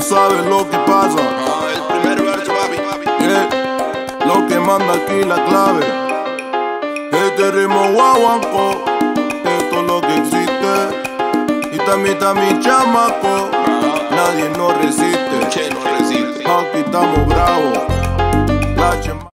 sabes lo que pasa. El primer verso, papi. Lo que manda aquí la clave. Este ritmo guaguanco, esto es lo que existe. Y también chamaco, nadie nos resiste. Che, no resiste. Aquí estamos bravos.